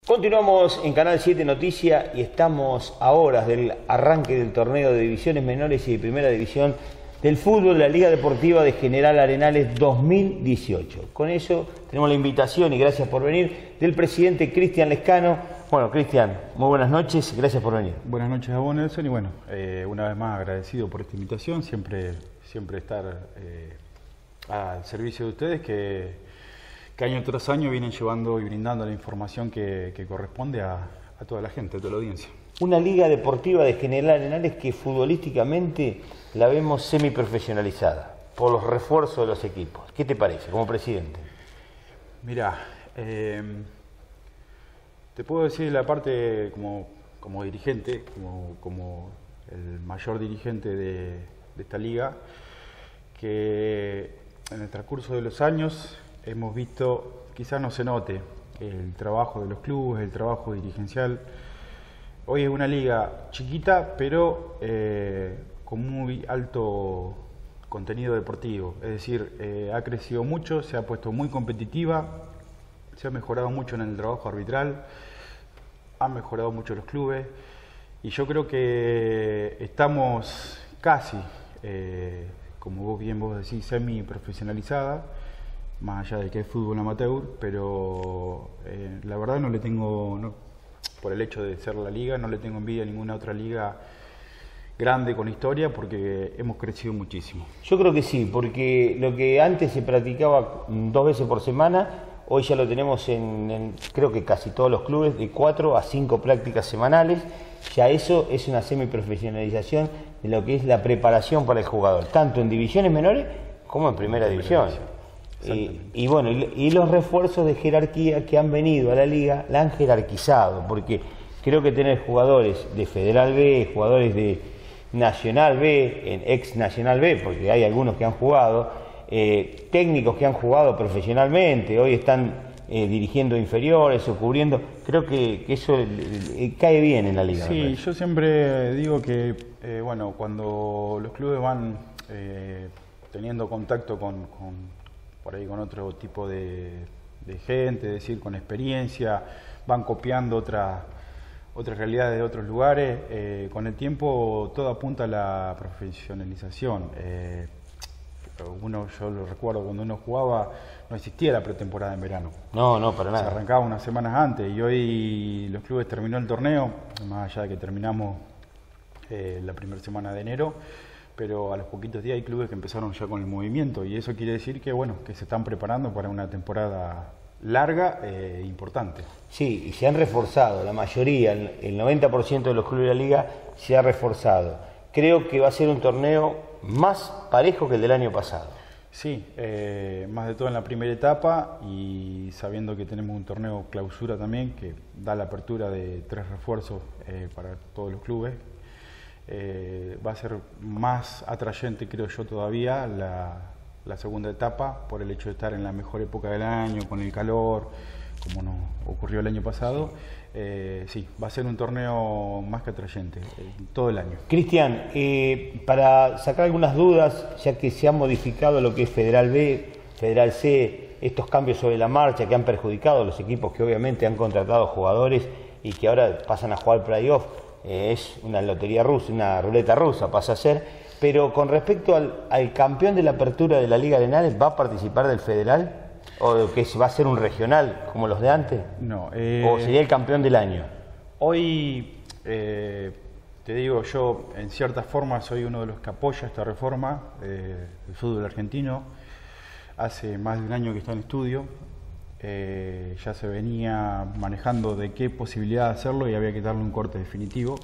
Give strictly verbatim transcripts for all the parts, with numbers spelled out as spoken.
Continuamos en Canal siete Noticias y estamos a horas del arranque del torneo de divisiones menores y de primera división del fútbol de la Liga Deportiva de General Arenales dos mil dieciocho. Con eso tenemos la invitación, y gracias por venir, del presidente Cristian Lescano. Bueno, Cristian, muy buenas noches, gracias por venir. Buenas noches a vos, Nelson, y bueno, eh, una vez más agradecido por esta invitación, siempre, siempre estar eh, al servicio de ustedes que... que año tras año vienen llevando y brindando la información que, que corresponde a, a toda la gente, a toda la audiencia. Una liga deportiva de General Arenales que futbolísticamente la vemos semiprofesionalizada por los refuerzos de los equipos. ¿Qué te parece como presidente? Mirá, eh, te puedo decir la parte como, como dirigente, como, como el mayor dirigente de, de esta liga, que en el transcurso de los años hemos visto, quizás no se note, el trabajo de los clubes, el trabajo dirigencial. Hoy es una liga chiquita, pero eh, con muy alto contenido deportivo. Es decir, eh, ha crecido mucho, se ha puesto muy competitiva, se ha mejorado mucho en el trabajo arbitral, han mejorado mucho los clubes, y yo creo que estamos casi, eh, como vos bien vos decís, semi-profesionalizada, más allá de que es fútbol amateur, pero eh, la verdad no le tengo, no, por el hecho de ser la liga, no le tengo envidia a ninguna otra liga grande con historia, porque hemos crecido muchísimo. Yo creo que sí, porque lo que antes se practicaba dos veces por semana, hoy ya lo tenemos en, en creo que casi todos los clubes, de cuatro a cinco prácticas semanales. Ya eso es una semiprofesionalización de lo que es la preparación para el jugador, tanto en divisiones menores como en primera división. Y, y bueno, y, y los refuerzos de jerarquía que han venido a la liga la han jerarquizado, porque creo que tener jugadores de Federal B, jugadores de Nacional B, en ex Nacional B, porque hay algunos que han jugado, eh, técnicos que han jugado profesionalmente, hoy están eh, dirigiendo inferiores o cubriendo, creo que, que eso eh, cae bien en la liga. Sí, yo siempre digo que, eh, bueno, cuando los clubes van eh, teniendo contacto con... con por ahí con otro tipo de, de gente, es decir, con experiencia, van copiando otra, otras realidades de otros lugares. Eh, con el tiempo todo apunta a la profesionalización. Eh, uno, yo lo recuerdo, cuando uno jugaba no existía la pretemporada en verano. No, no, para nada. Se arrancaba unas semanas antes, y hoy los clubes terminó el torneo, más allá de que terminamos eh, la primera semana de enero, pero a los poquitos días hay clubes que empezaron ya con el movimiento, y eso quiere decir que bueno, que se están preparando para una temporada larga e eh, importante. Sí, y se han reforzado, la mayoría, el noventa por ciento de los clubes de la liga se ha reforzado. Creo que va a ser un torneo más parejo que el del año pasado. Sí, eh, más de todo en la primera etapa, y sabiendo que tenemos un torneo clausura también, que da la apertura de tres refuerzos eh, para todos los clubes. Eh, va a ser más atrayente, creo yo, todavía la, la segunda etapa, por el hecho de estar en la mejor época del año, con el calor, como nos ocurrió el año pasado. Eh, sí, va a ser un torneo más que atrayente eh, todo el año. Cristian, eh, para sacar algunas dudas, ya que se ha modificado lo que es Federal B, Federal C, estos cambios sobre la marcha que han perjudicado a los equipos que obviamente han contratado jugadores y que ahora pasan a jugar playoff. Eh, es una lotería rusa, una ruleta rusa pasa a ser, pero con respecto al, al campeón de la apertura de la Liga Arenales, ¿va a participar del Federal? ¿O que va a ser un regional como los de antes? No. Eh, ¿O sería el campeón del año? Hoy, eh, te digo, yo en cierta forma soy uno de los que apoya esta reforma eh, del fútbol argentino. Hace más de un año que está en estudio. Eh, ya se venía manejando de qué posibilidad de hacerlo, y había que darle un corte definitivo.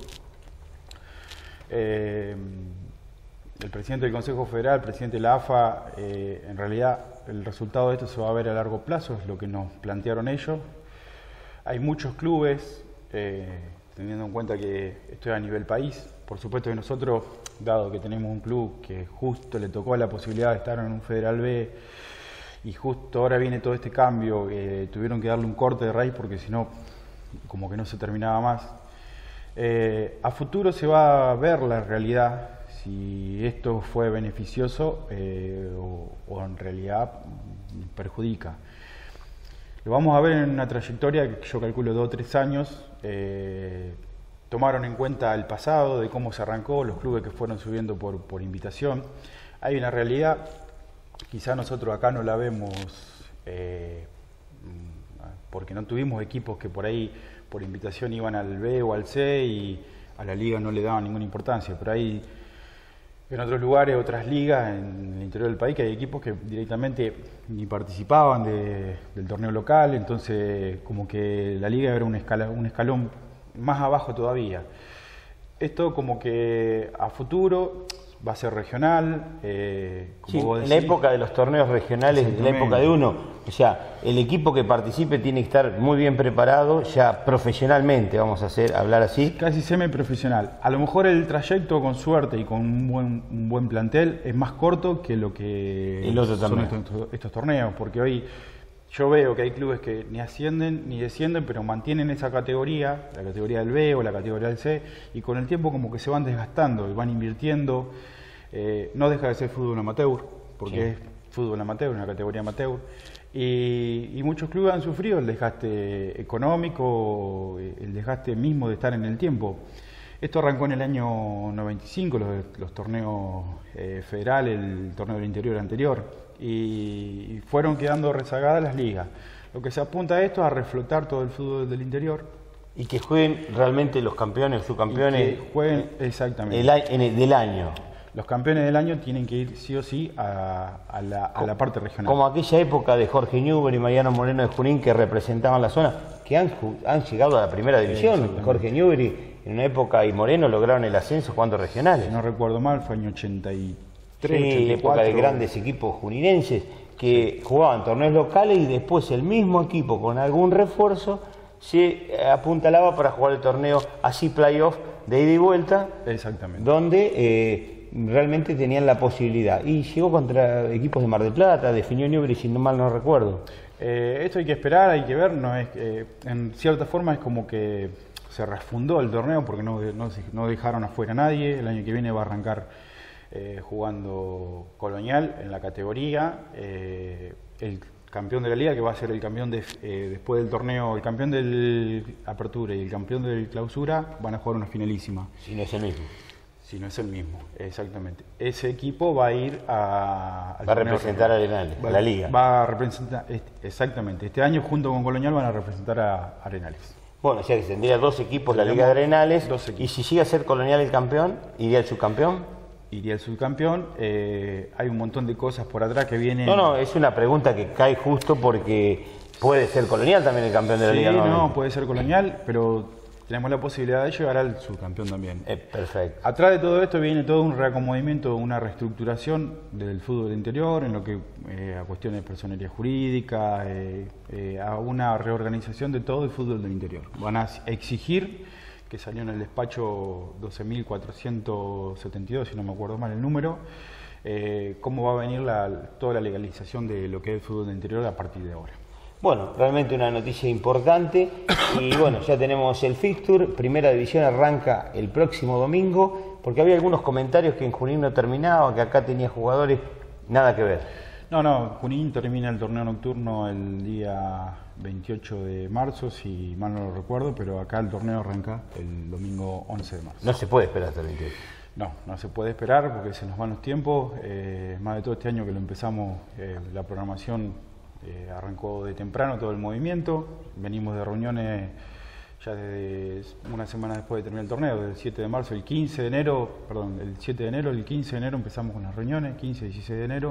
Eh, el presidente del Consejo Federal, el presidente de la A F A, eh, en realidad el resultado de esto se va a ver a largo plazo, es lo que nos plantearon ellos. Hay muchos clubes, eh, teniendo en cuenta que esto es a nivel país. Por supuesto que nosotros, dado que tenemos un club que justo le tocó la posibilidad de estar en un Federal B, y justo ahora viene todo este cambio, eh, tuvieron que darle un corte de raíz porque si no, como que no se terminaba más. Eh, a futuro se va a ver la realidad, si esto fue beneficioso eh, o, o en realidad perjudica. que vamos a ver en una trayectoria que yo calculo dos o tres años. Eh, tomaron en cuenta el pasado, de cómo se arrancó, los clubes que fueron subiendo por, por invitación. Hay una realidad, quizá nosotros acá no la vemos eh, porque no tuvimos equipos que por ahí por invitación iban al B o al C y a la liga no le daban ninguna importancia, pero hay en otros lugares, otras ligas en el interior del país, que hay equipos que directamente ni participaban de, del torneo local, entonces como que la liga era un, escala, un escalón más abajo todavía. Esto como que a futuro va a ser regional, eh, como sí, vos decís, decís, en la época de los torneos regionales, en la época de uno, o sea, el equipo que participe tiene que estar muy bien preparado, ya profesionalmente, vamos a hacer, hablar así. Casi semiprofesional. A lo mejor el trayecto con suerte y con un buen, un buen plantel es más corto que lo que el otro son torneo. estos, estos torneos, porque hoy yo veo que hay clubes que ni ascienden ni descienden, pero mantienen esa categoría, la categoría del B o la categoría del C, y con el tiempo como que se van desgastando y van invirtiendo. Eh, no deja de ser fútbol amateur, porque sí, es fútbol amateur, una categoría amateur. Y, y muchos clubes han sufrido el desgaste económico, el desgaste mismo de estar en el tiempo. Esto arrancó en el año noventa y cinco, los, los torneos eh, federales, el torneo del interior anterior, y, y fueron quedando rezagadas las ligas. Lo que se apunta a esto es a reflotar todo el fútbol del interior. Y que jueguen realmente los campeones, subcampeones. Y que jueguen exactamente. El, en el, del año. Los campeones del año tienen que ir sí o sí a, a, la, a la parte regional. Como aquella época de Jorge Newbery y Mariano Moreno de Junín, que representaban la zona, que han, han llegado a la primera división. Jorge Newbery en una época y Moreno lograron el ascenso jugando regionales. Si no recuerdo mal, fue año ochenta y tres, sí, ochenta y cuatro. Época de grandes equipos juninenses que sí, jugaban torneos locales y después el mismo equipo con algún refuerzo se apuntalaba para jugar el torneo así playoff de ida y vuelta. Exactamente. Donde eh, realmente tenían la posibilidad. Y llegó contra equipos de Mar del Plata, definió Newbery, si no mal no recuerdo. Eh, esto hay que esperar, hay que ver, no es eh, en cierta forma es como que se refundó el torneo porque no, no, no dejaron afuera a nadie. El año que viene va a arrancar eh, jugando Colonial en la categoría. Eh, el campeón de la liga, que va a ser el campeón de, eh, después del torneo, el campeón del Apertura y el campeón del Clausura, van a jugar una finalísima. Si no es el mismo. Si no es el mismo, exactamente. Ese equipo va a ir a... Va a representar a Arenales, a la liga. Va a representar, exactamente. Este año junto con Colonial van a representar a Arenales. Bueno, o sea que tendría dos equipos la Liga de Arenales. Y si llega a ser Colonial el campeón, ¿iría el subcampeón? Iría el subcampeón. Eh, hay un montón de cosas por atrás que vienen... No, no, es una pregunta que cae justo porque puede ser Colonial también el campeón de la sí, Liga. Sí, no, puede ser Colonial, pero tenemos la posibilidad de llegar al subcampeón también. Eh, perfecto. Atrás de todo esto viene todo un reacomodamiento, una reestructuración del fútbol interior, en lo que eh, a cuestiones de personería jurídica, eh, eh, a una reorganización de todo el fútbol del interior. Van a exigir, que salió en el despacho doce mil cuatrocientos setenta y dos, si no me acuerdo mal el número, eh, cómo va a venir la, toda la legalización de lo que es el fútbol del interior a partir de ahora. Bueno, realmente una noticia importante y bueno, ya tenemos el fixture, Primera División arranca el próximo domingo, porque había algunos comentarios que en Junín no terminaba, que acá tenía jugadores, nada que ver. No, no, Junín termina el torneo nocturno el día veintiocho de marzo, si mal no lo recuerdo, pero acá el torneo arranca el domingo once de marzo. No se puede esperar hasta el veintiocho. No, no se puede esperar porque se nos van los tiempos, eh, más de todo este año que lo empezamos, eh, la programación Eh, arrancó de temprano todo el movimiento, venimos de reuniones ya desde una semana después de terminar el torneo, del siete de marzo, el quince de enero, perdón, el siete de enero, el quince de enero empezamos con las reuniones, quince, dieciséis de enero.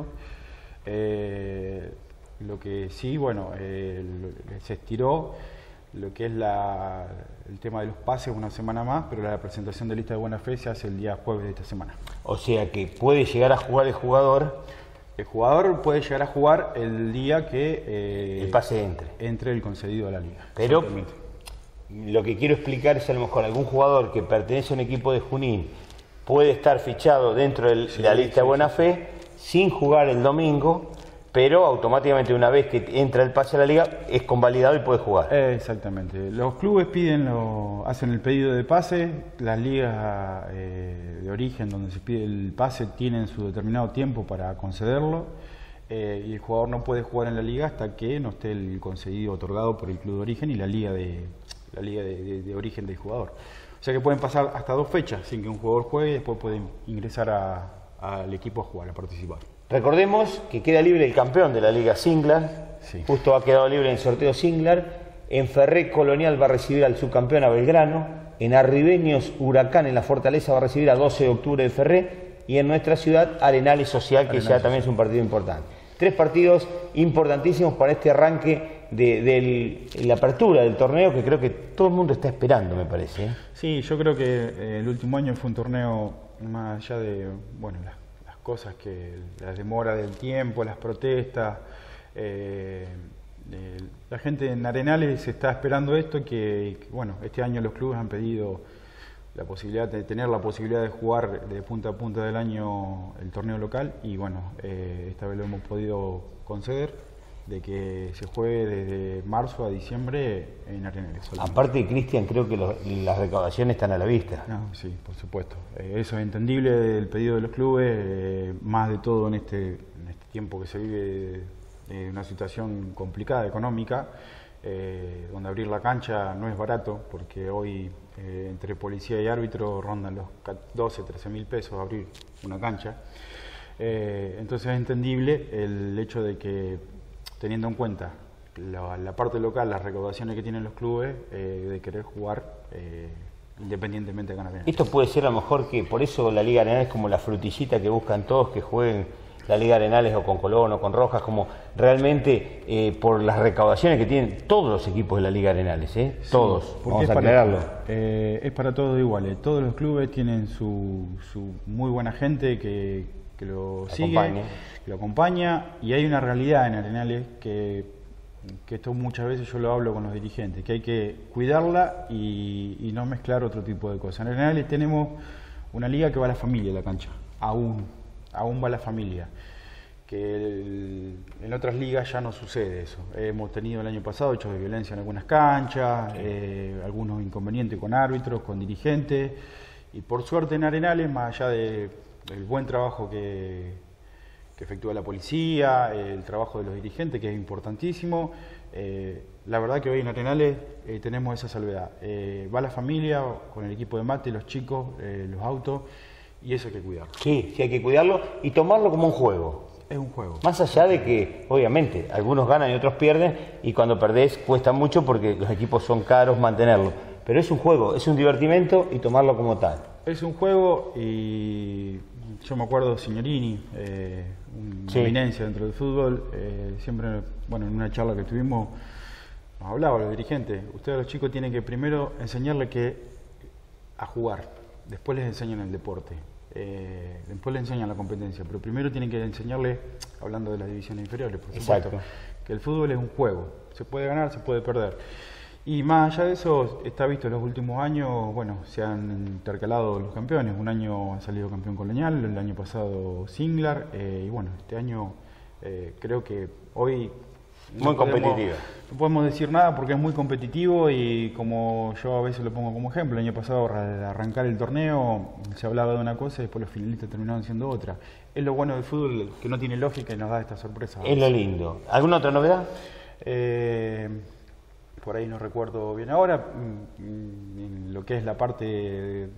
Eh, lo que sí, bueno, eh, lo, se estiró lo que es la, el tema de los pases una semana más, pero la presentación de lista de buena fe se hace el día jueves de esta semana. O sea que puede llegar a jugar el jugador... El jugador puede llegar a jugar el día que eh, el pase entre. entre el concedido a la liga. Pero lo que quiero explicar es a lo mejor algún jugador que pertenece a un equipo de Junín puede estar fichado dentro de sí, la lista sí, de buena sí. fe sin jugar el domingo, pero automáticamente una vez que entra el pase a la liga es convalidado y puede jugar. Eh, exactamente. Los clubes piden, lo, hacen el pedido de pase, las ligas eh, de origen donde se pide el pase tienen su determinado tiempo para concederlo. eh, y el jugador no puede jugar en la liga hasta que no esté el concedido otorgado por el club de origen y la liga de, la liga de, de, de origen del jugador. O sea que pueden pasar hasta dos fechas sin que un jugador juegue y después pueden ingresar a, al equipo a jugar, a participar. Recordemos que queda libre el campeón de la Liga Singlar, sí. Justo ha quedado libre en el sorteo Singlar. En Ferré Colonial va a recibir al subcampeón a Belgrano. En Arribeños Huracán en la Fortaleza va a recibir a doce de octubre de Ferré. Y en nuestra ciudad Arenales Social, que Arenales ya Social. También es un partido importante. Tres partidos importantísimos para este arranque de, de la apertura del torneo, que creo que todo el mundo está esperando, me parece. ¿eh? Sí, yo creo que eh, el último año fue un torneo más allá de, bueno, las, las cosas que, la demora del tiempo, las protestas. Eh, eh, la gente en Arenales está esperando esto, que, que bueno, este año los clubes han pedido la posibilidad de tener la posibilidad de jugar de punta a punta del año el torneo local y bueno, eh, esta vez lo hemos podido conceder, de que se juegue desde marzo a diciembre en Arenales. Solamente. Aparte, Cristian, creo que los, las recaudaciones están a la vista. No, sí, por supuesto. Eh, eso es entendible, el pedido de los clubes, eh, más de todo en este, en este tiempo que se vive eh, una situación complicada económica, eh, donde abrir la cancha no es barato, porque hoy eh, entre policía y árbitro rondan los doce, trece mil pesos abrir una cancha. Eh, entonces es entendible el hecho de que, teniendo en cuenta la, la parte local, las recaudaciones que tienen los clubes, eh, de querer jugar eh, independientemente de ganar. Esto puede ser a lo mejor que por eso la Liga Arenales es como la frutillita que buscan todos que jueguen la Liga Arenales o con Colón o con Rojas, como realmente eh, por las recaudaciones que tienen todos los equipos de la Liga Arenales, ¿eh? Sí, todos, vamos a aclararlo. Eh, es para todos iguales, todos los clubes tienen su, su muy buena gente que, que lo la sigue, acompaña. que lo acompaña, y hay una realidad en Arenales que, que esto muchas veces yo lo hablo con los dirigentes, que hay que cuidarla y, y no mezclar otro tipo de cosas. En Arenales tenemos una liga que va a la familia a la cancha, aún, aún va la familia. Que el, en otras ligas ya no sucede eso. Hemos tenido el año pasado hechos de violencia en algunas canchas, sí. eh, algunos inconvenientes con árbitros, con dirigentes, y por suerte en Arenales, más allá de, del buen trabajo que, que efectúa la policía, el trabajo de los dirigentes, que es importantísimo, eh, la verdad que hoy en Arenales eh, tenemos esa salvedad. Eh, va la familia con el equipo de mate, los chicos, eh, los autos, y eso hay que cuidarlo. Sí, sí hay que cuidarlo y tomarlo como un juego. Es un juego. Más allá de que, obviamente, algunos ganan y otros pierden, y cuando perdés cuesta mucho porque los equipos son caros mantenerlo. Pero es un juego, es un divertimento y tomarlo como tal. Es un juego y yo me acuerdo Signorini, eh, una sí. eminencia dentro del fútbol, eh, siempre, bueno, en una charla que tuvimos, nos hablaba los dirigentes, ustedes los chicos tienen que primero enseñarle que a jugar, después les enseñan el deporte. Eh, después le enseñan la competencia, pero primero tienen que enseñarle, hablando de las divisiones inferiores, por supuesto, Exacto. que el fútbol es un juego, se puede ganar, se puede perder. Y más allá de eso, está visto en los últimos años, bueno, se han intercalado los campeones. Un año ha salido campeón Colonial, el año pasado Singlar, eh, y bueno, este año eh, creo que hoy... Muy no podemos, competitiva. No podemos decir nada porque es muy competitivo y como yo a veces lo pongo como ejemplo, el año pasado al arrancar el torneo se hablaba de una cosa y después los finalistas terminaron siendo otra. Es lo bueno del fútbol, que no tiene lógica y nos da esta sorpresa. Es lo lindo. ¿Alguna otra novedad? Eh, por ahí no recuerdo bien ahora, en lo que es la parte eh,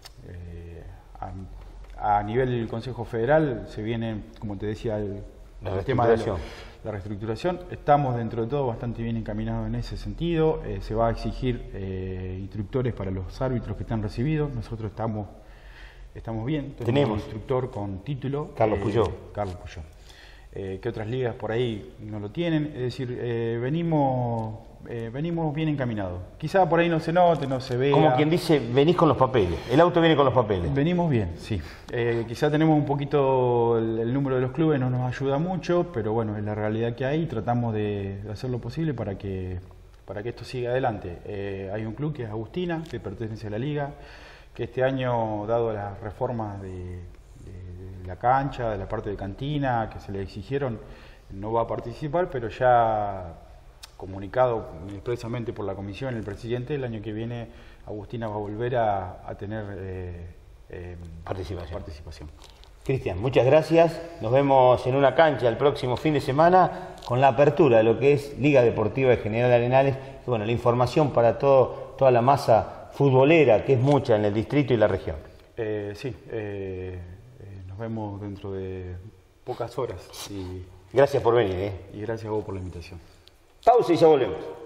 a, a nivel del Consejo Federal se viene, como te decía, el, el tema de la La reestructuración, estamos dentro de todo bastante bien encaminados en ese sentido, eh, se va a exigir eh, instructores para los árbitros que están recibidos, nosotros estamos, estamos bien, tenemos, tenemos un instructor con título, Carlos eh, Puyó. Carlos Puyó. Eh, que otras ligas por ahí no lo tienen, es decir, eh, venimos, eh, venimos bien encaminados. Quizá por ahí no se note, no se vea. Como quien dice, venís con los papeles, el auto viene con los papeles. Venimos bien, sí. Eh, quizá tenemos un poquito, el, el número de los clubes no nos ayuda mucho, pero bueno, es la realidad que hay y tratamos de, de hacer lo posible para que, para que esto siga adelante. Eh, hay un club que es Agustina, que pertenece a la liga, que este año, dado las reformas de... la cancha, de la parte de cantina que se le exigieron, no va a participar, pero ya comunicado expresamente por la comisión, el presidente, el año que viene Agustina va a volver a, a tener eh, eh, participación. participación. Cristian, muchas gracias. Nos vemos en una cancha el próximo fin de semana con la apertura de lo que es Liga Deportiva de General Arenales. Y bueno, la información para todo, toda la masa futbolera, que es mucha en el distrito y la región. Eh, sí, eh, eh, nos vemos dentro de pocas horas. Y, gracias por venir. ¿eh? Y gracias a vos por la invitación. Pausa y ya volvemos.